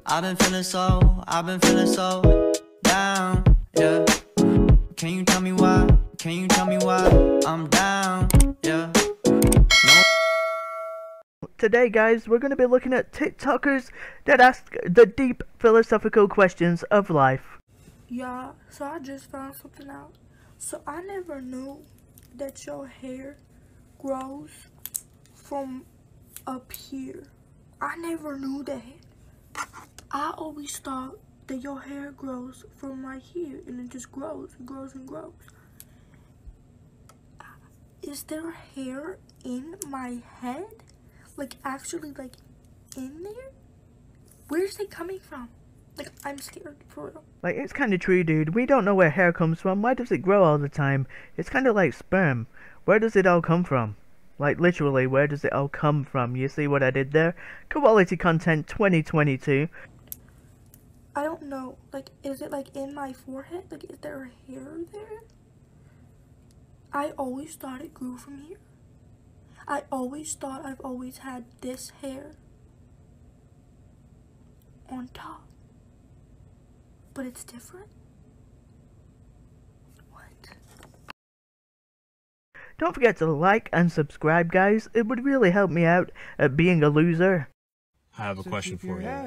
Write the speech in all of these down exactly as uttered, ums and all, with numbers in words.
I've been feeling so, I've been feeling so down, yeah. Can you tell me why? Can you tell me why I'm down, yeah. No. Today, guys, we're going to be looking at TikTokers that ask the deep philosophical questions of life. Yeah, so I just found something out. So I never knew that your hair grows from up here. I never knew that. I always thought that your hair grows from right here and it just grows and grows and grows. Is there hair in my head? Like actually like in there? Where's it coming from? Like I'm scared for real. Like, it's kind of true, dude. We don't know where hair comes from. Why does it grow all the time? It's kind of like sperm. Where does it all come from? Like, literally, where does it all come from? You see what I did there? Quality content twenty twenty-two. I don't know. Like, is it like in my forehead? Like, is there hair there? I always thought it grew from here. I always thought I've always had this hair on top. But it's different? What? Don't forget to like and subscribe, guys. It would really help me out at being a loser. I have a question for you.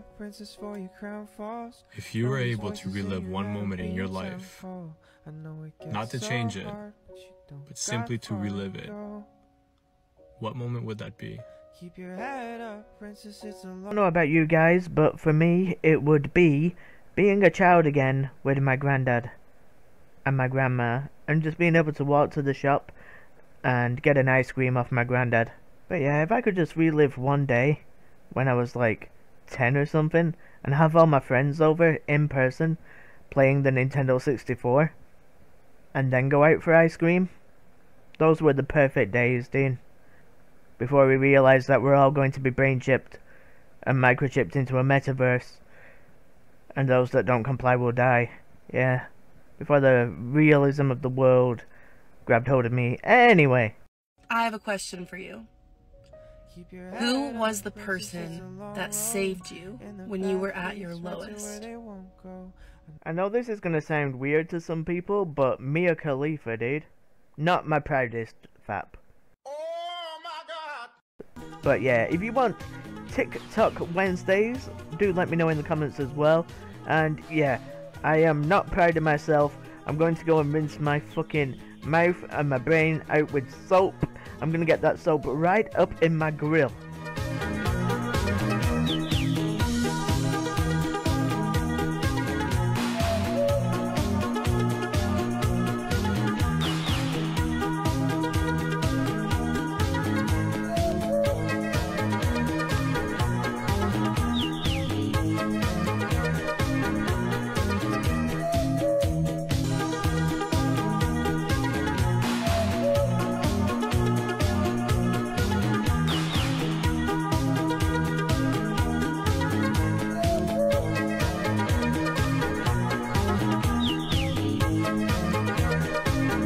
If you were able to relive one moment in your life, not to change it, but simply to relive it, what moment would that be? I don't know about you guys, but for me, it would be being a child again with my granddad and my grandma, and just being able to walk to the shop and get an ice cream off my granddad. But yeah, if I could just relive one day when I was like ten or something, and have all my friends over in person playing the Nintendo sixty-four, and then go out for ice cream, those were the perfect days, dude. Before we realized that we're all going to be brain chipped and microchipped into a metaverse, and those that don't comply will die. Yeah, before the realism of the world grabbed hold of me. Anyway, I have a question for you. Who was the person that saved you when you were at your lowest? I know this is gonna sound weird to some people, but Mia Khalifa, dude. Not my proudest fap. Oh my god! But yeah, if you want TikTok Wednesdays, do let me know in the comments as well. And yeah, I am not proud of myself. I'm going to go and rinse my fucking mouth and my brain out with soap. I'm gonna get that soap right up in my grill.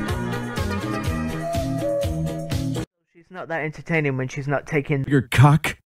Not that entertaining when she's not taking your cock